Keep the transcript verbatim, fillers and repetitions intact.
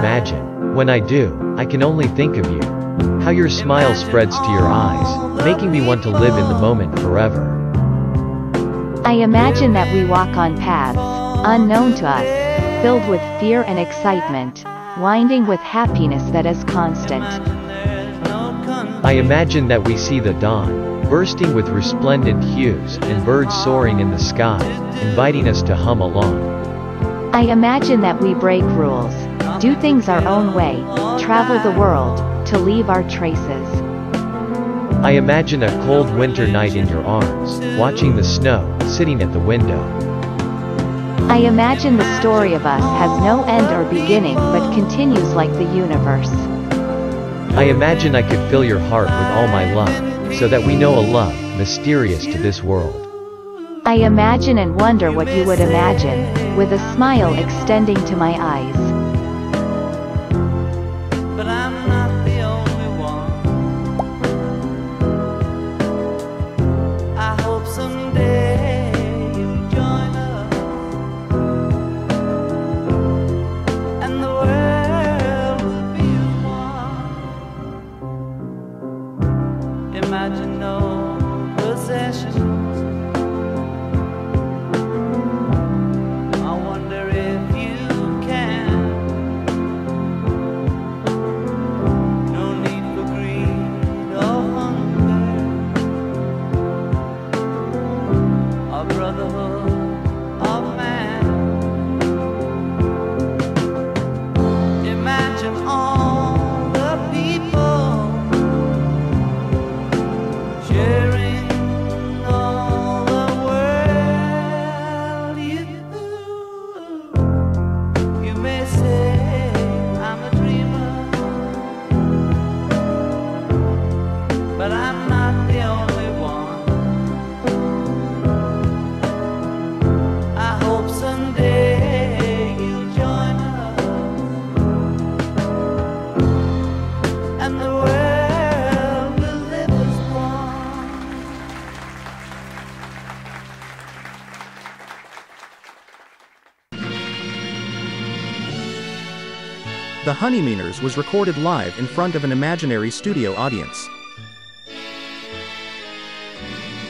imagine. When I do, I can only think of you. How your smile spreads to your eyes, making me want to live in the moment forever. I imagine that we walk on paths, unknown to us, filled with fear and excitement, winding with happiness that is constant. I imagine that we see the dawn, bursting with resplendent hues, and birds soaring in the sky, inviting us to hum along. I imagine that we break rules, do things our own way, travel the world, to leave our traces. I imagine a cold winter night in your arms, watching the snow, sitting at the window. I imagine the story of us has no end or beginning but continues like the universe. I imagine I could fill your heart with all my love, so that we know a love, mysterious to this world. I imagine and wonder what you would imagine, with a smile extending to my eyes. But I'm not the only one. I hope someday you'll join us, and the world will be as one. Imagine no possessions. But I'm not the only one. I hope someday you'll join us, and the world will live as one. The Honeymooners was recorded live in front of an imaginary studio audience.